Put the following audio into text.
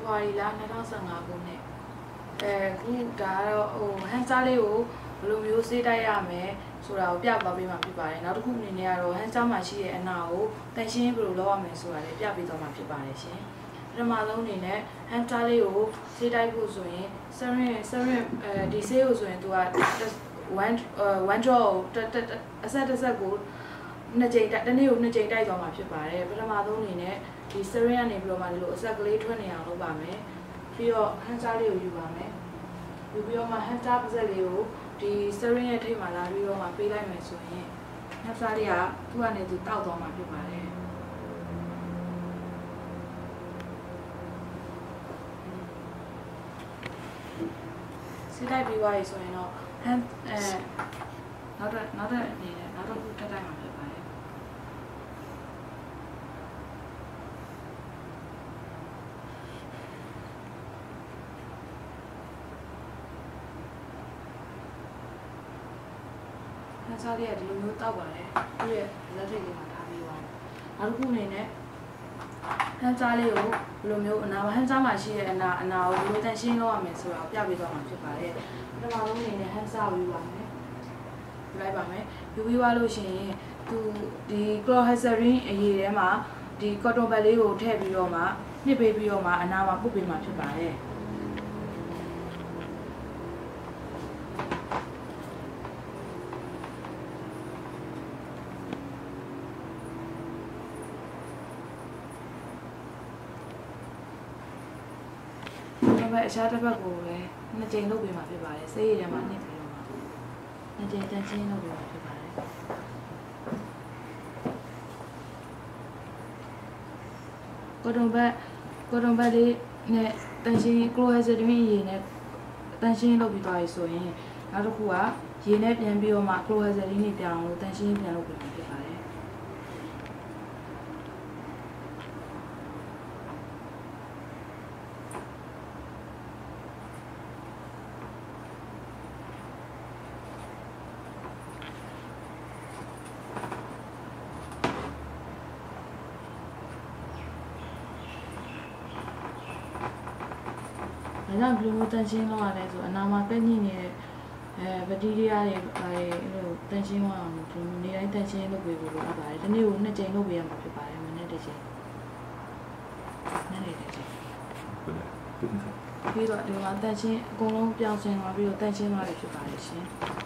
February လ2015ခုနှစ်ခုဒါကတော့ဟန်စာလေးကိုဘယ်လိုမျိုးစေးတိုက်ရမယ်ဆိုတာကိုပြသွားပေးမှာဖြစ်ပါတယ်နောက်တစ်ခုအနေနဲ့ကတော့ဟန်စာမှာရှိတဲ့အနာကိုတန်ရှင်းဘယ်လိုလုပ်ရမလဲဆိုတာလည်းပြပေးသွားမှာဖြစ်ပါတယ်ရှင်ပထမဆုံးအနေနဲ့ဟန်စာလေးကိုစေးတိုက်ဖို့ဆိုရင်7ဒီစေးကိုဆိုရင်သူက1 draw အဆက်တစ်ဆက်ကိုနှစ်ကြိမ်တနေ့ကိုနှစ်ကြိမ်တိုက်သွားမှာဖြစ်ပါတယ်ပထမဆုံးအနေနဲ့ဒီစရင်ကနေပြီးတော့မှဒီလိုအဆက်ကလေးထွက်နေအောင်လုပ်ပါမယ်ပြီးတော့ဟန်စာလေးကိုယူပါမယ်ယူပြီးတော့မှဟန်စာပါးစပ်လေးကိုဒီစရင်ရဲ့ထိပ်မှာလာပြီးတော့မှပေးလိုက်မယ်ဆိုရင်ဟန်စာလေးကသူ့ကနေသူတောက်သွားမှာဖြစ်ပါတယ်စိတ်တိုက်ပြီးသွားပြီဆိုရင်တော့ဟန်နောက်တော့အနေနဲ့နောက်တော့ထပ်တိုက်မှာဖြစ်ပါတယ်ဟန်စာလေးကဒီလိုမျိုးတောက်ပါတယ်သူ့ရဲ့လက်ထိပ်လေးမှာထားပြီးသွားနောက်တစ်ခုအနေနဲ့ဟန်စာလေးကိုဘယ်လိုမျိုးအနာဟန်စာမှာရှိတဲ့အနာကိုဘယ်လိုတန်ရှင်းလုပ်ရမလဲဆိုတာကိုပြပေးသွားမှာဖြစ်ပါတယ်ပထမဆုံးအနေနဲ့ဟန်စာကိုယူပါမယ်လိုက်ပါမယ်ယူပြီးသွားလို့ရှိရင်သူဒီ chlorhexidine အရေးထဲမှာဒီ cotton pad လေးကိုထည့်ပြီးတော့မှနှစ်ပေးပြီးတော့မှအနာမှာပုတ်ပေးမှာဖြစ်ပါတယ်အခြားတစ်ဘက်ကိုလည်းနှစ်ကြိမ်လုပ်ပေးမှာဖြစ်ပါတယ်ဆေးရည်ထဲမှာနှစ်ပြီးတော့မှာနှစ်ကြိမ်တန်ရှင်းလုပ်ပေးမှာဖြစ်ပါတယ်ကော်တွန်ဘတ်လေးနဲ့တန်ရှင်း chlorhexidine ရေနဲ့တန်ရှင်းလုပ်ပြီးသွားပြီဆိုရင်နောက်တစ်ခုကရေနဲ့ပြန်ပြီးတော့မှ chlorhexidine နဲ့ပြန်အောင်လို့တန်ရှင်းပြန်လုပ်ပေးမှာဖြစ်ပါတယ်ဒါကြောင့်ဘယ်လိုမျိုးတန်ရှင်းလုပ်ရလဲဆိုအနာမှာပြည့်ညစ်နေတဲ့ဘက်တီးရီးယားတွေအဲ့လိုတန်ရှင်းအောင်ဒီနေ့တိုင်းတန်ရှင်းလုပ်ပေးဖို့လိုအပ်ပါတယ်ဒီနေ့ကို2ကြိမ်လုပ်ပေးရမှာဖြစ်ပါတယ်မနေ့တစ်ကြိမ်နေ့တစ်ကြိမ်ပြီးတော့ဒီမှာတန်ရှင်းအကုန်လုံးပြောင်းရှင်းသွားပြီးတော့တန်ရှင်းသွားပြီဖြစ်ပါတယ်ရှင်